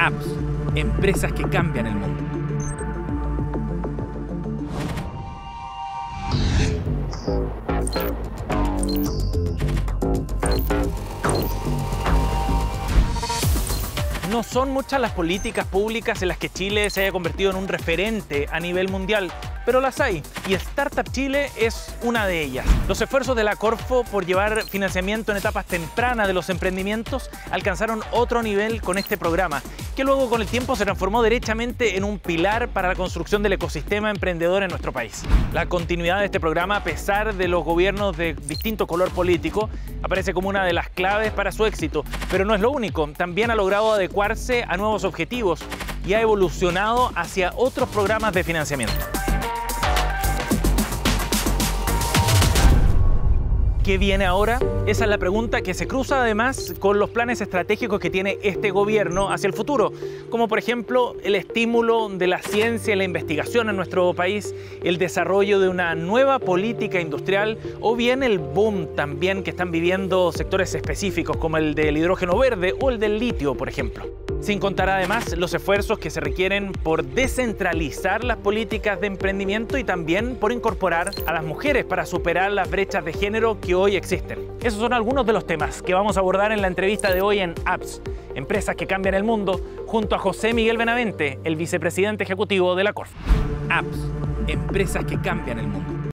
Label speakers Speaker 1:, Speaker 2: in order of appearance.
Speaker 1: Apps, empresas que cambian el mundo. No son muchas las políticas públicas en las que Chile se haya convertido en un referente a nivel mundial, pero las hay, y Startup Chile es una de ellas. Los esfuerzos de la Corfo por llevar financiamiento en etapas tempranas de los emprendimientos alcanzaron otro nivel con este programa, que luego con el tiempo se transformó derechamente en un pilar para la construcción del ecosistema emprendedor en nuestro país. La continuidad de este programa, a pesar de los gobiernos de distinto color político, aparece como una de las claves para su éxito, pero no es lo único. También ha logrado adecuarse a nuevos objetivos y ha evolucionado hacia otros programas de financiamiento. ¿Qué viene ahora? Esa es la pregunta que se cruza además con los planes estratégicos que tiene este gobierno hacia el futuro, como por ejemplo el estímulo de la ciencia y la investigación en nuestro país, el desarrollo de una nueva política industrial o bien el boom también que están viviendo sectores específicos como el del hidrógeno verde o el del litio, por ejemplo. Sin contar además los esfuerzos que se requieren por descentralizar las políticas de emprendimiento y también por incorporar a las mujeres para superar las brechas de género que hoy existen. Esos son algunos de los temas que vamos a abordar en la entrevista de hoy en Apps, empresas que cambian el mundo, junto a José Miguel Benavente, el vicepresidente ejecutivo de la Corfo. Apps, empresas que cambian el mundo.